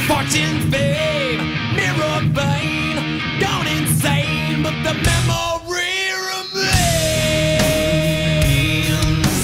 Fortune, fame, mirror vein, gone insane, but the memory remains.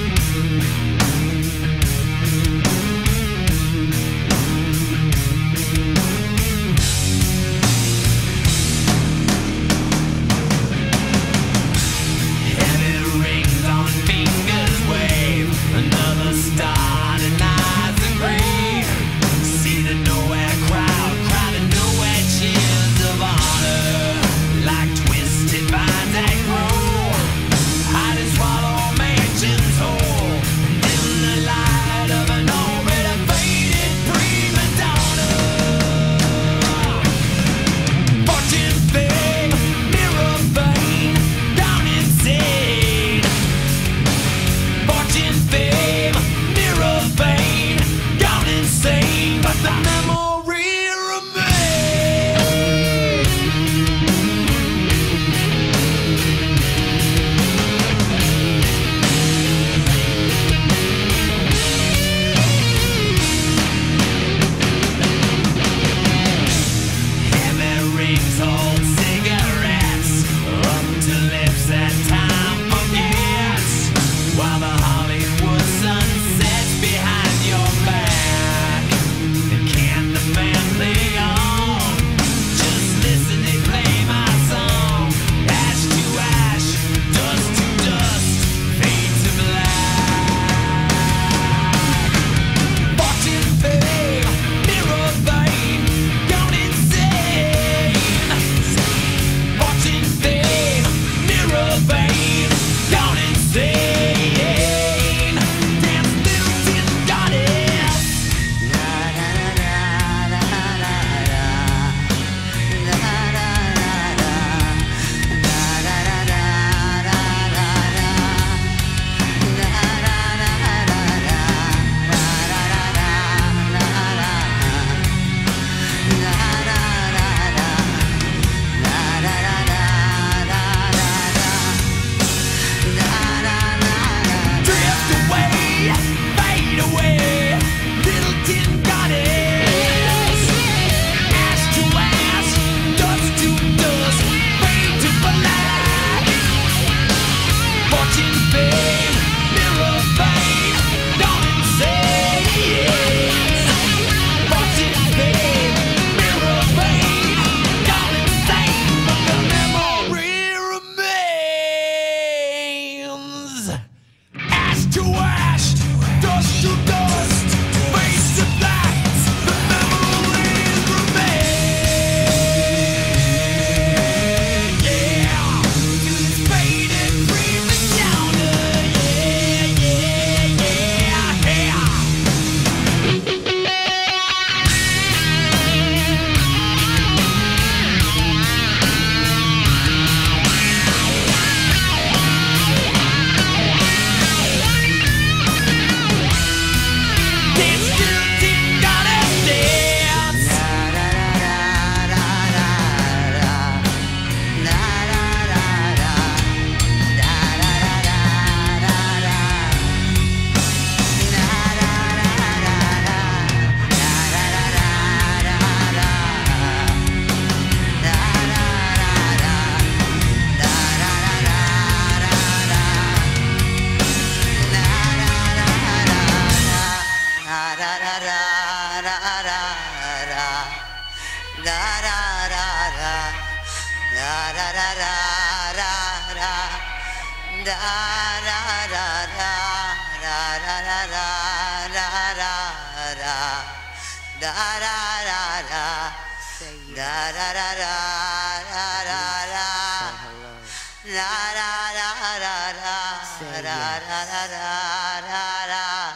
Heavy rings on fingers wave, another star denies the grave. See the nowhere crowd, crowded nowhere cheers of honor, like twisted vines that grow, hide and swallow mansions whole, in the light of an already faded prima donna. Fortune, fame, mirror vein, down insane. Fortune, fame, mirror vein, gone insane, but the memory remains. Heavy rings hold cigarettes up to lips that time forgets, while the Hollywood sun sets behind your back. And can the family on? Just listen, they play my song. Ash to ash, dust to dust, fade to black. Fortune, fame, mirror vein, gone insane. Fortune, fame, mirror vein, gone insane. Dance, little tin goddess. Drift away, fade away, little tin goddess. Ash to ash, dust to dust, fade to black. Fortune, fame, mirror vein, gone insane. Fortune, fame, mirror vein, gone insane, but the memory remains. Ash to ash, dust to dust, face to black, the memories remain. Yeah, to this faded prima donna. Yeah, yeah, yeah, yeah. Dance, little tin goddess, dance.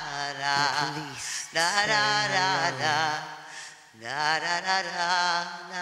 Da da da da da da da da